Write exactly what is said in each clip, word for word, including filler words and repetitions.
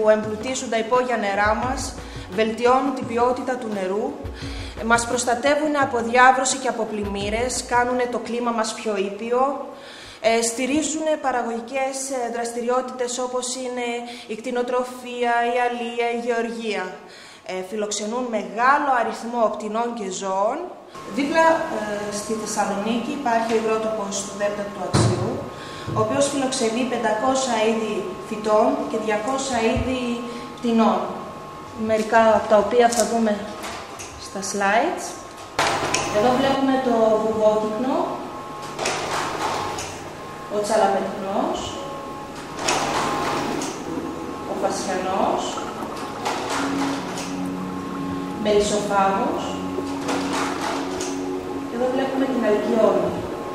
που εμπλουτίζουν τα υπόγεια νερά μας, βελτιώνουν την ποιότητα του νερού, μας προστατεύουν από διάβρωση και από πλημμύρες, κάνουν το κλίμα μας πιο ήπιο, ε, στηρίζουν παραγωγικές δραστηριότητες όπως είναι η κτηνοτροφία, η αλεία, η γεωργία. Ε, φιλοξενούν μεγάλο αριθμό πτηνών και ζώων. Δίπλα ε, στη Θεσσαλονίκη υπάρχει ο υγρότοπος του Δέλτα του Αξιού, ο οποίος φιλοξενεί πεντακόσια είδη φυτών και διακόσια είδη πτηνών. Μερικά από τα οποία θα δούμε στα slides. Εδώ βλέπουμε το βουβόκυκνο, ο τσαλαπετχνός, ο φασιανός, μελισσοφάγος και εδώ βλέπουμε την αλκιόνη.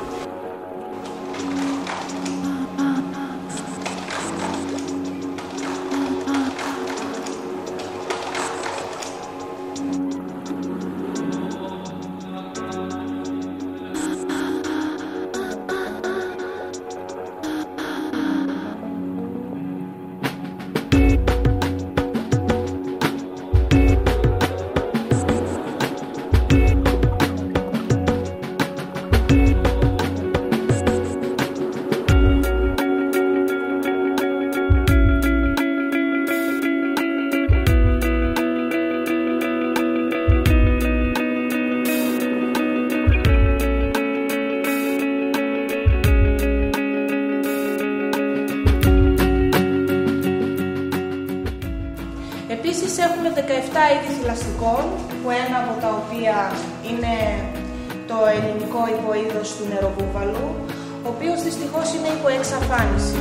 Επίσης έχουμε δεκαεπτά είδη θηλαστικών, που ένα από τα οποία είναι το ελληνικό υποείδος του νεροβούβαλου, ο οποίος δυστυχώς είναι υπό εξαφάνιση.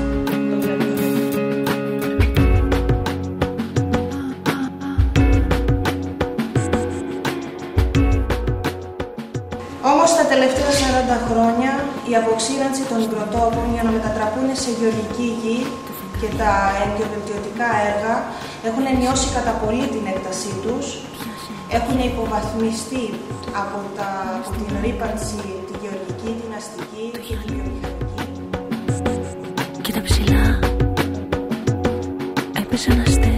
Όμως τα τελευταία σαράντα χρόνια η αποξήρανση των υγροτόπων για να μετατραπούν σε γεωργική γη και τα εγκυοβελτιωτικά έργα έχουν μειώσει κατά πολύ την έκτασή τους, έχουν υποβαθμιστεί από, τα, από την ρύπανση τη γεωργική, την αστική και τη βιομηχανική. Κοίτα ψηλά, έπεσε ένα αστέρι.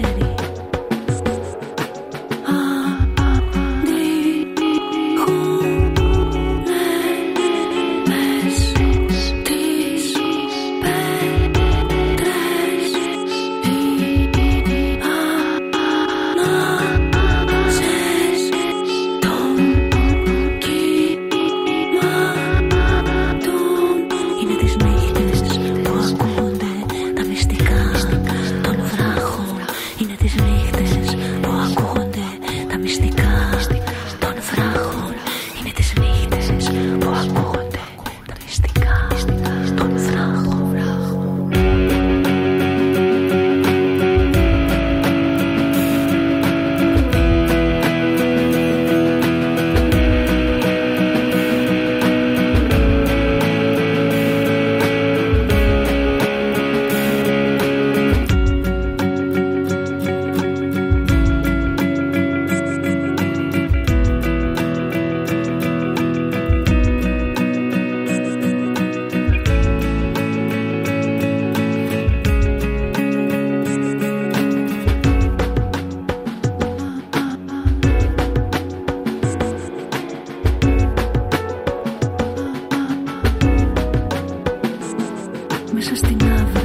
Μέσα στην άβρα